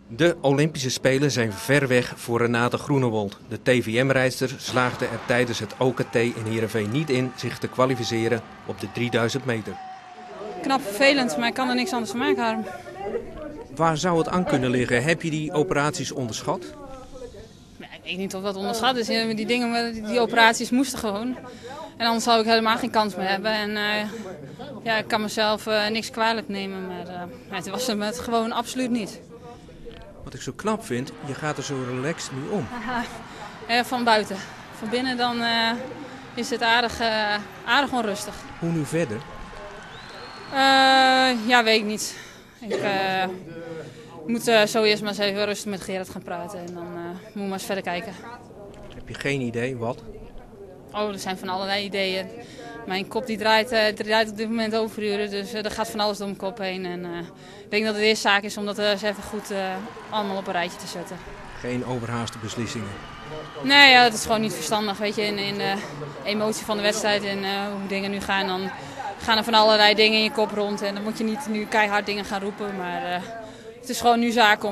De Olympische Spelen zijn ver weg voor Renate Groenewold. De TVM-rijdster slaagde er tijdens het OKT in Heerenveen niet in zich te kwalificeren op de 3000 meter. Knap vervelend, maar ik kan er niks anders van maken, Harm. Waar zou het aan kunnen liggen? Heb je die operaties onderschat? Ja, ik weet niet of dat onderschat is. Die operaties moesten gewoon. En anders zou ik helemaal geen kans meer hebben. En ja, ik kan mezelf niks kwalijk nemen, maar het was het gewoon absoluut niet. Wat ik zo knap vind, je gaat er zo relaxed nu om. Van buiten. Van binnen dan is het aardig onrustig. Hoe nu verder? Ja, weet ik niet. Ik moet zo eerst maar eens even rustig met Gerard gaan praten en dan moeten we maar eens verder kijken. Heb je geen idee wat? Oh, er zijn van allerlei ideeën. Mijn kop die draait op dit moment overuren, dus er gaat van alles door mijn kop heen. En ik denk dat het eerst zaak is om dat eens even goed allemaal op een rijtje te zetten. Geen overhaaste beslissingen? Nee, ja, dat is gewoon niet verstandig. Weet je, in de emotie van de wedstrijd en hoe dingen nu gaan, dan gaan er van allerlei dingen in je kop rond. En dan moet je niet nu keihard dingen gaan roepen, maar het is gewoon nu zaak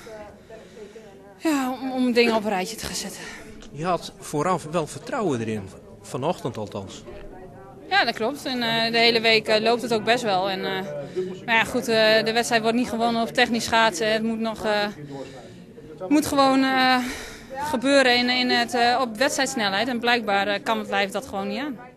om dingen op een rijtje te gaan zetten. Je had vooraf wel vertrouwen erin, vanochtend althans. Ja, dat klopt. En de hele week loopt het ook best wel. En, maar ja, goed, de wedstrijd wordt niet gewonnen op technisch schaatsen. Het moet gewoon gebeuren op wedstrijdsnelheid. En blijkbaar kan het lijf dat gewoon niet aan.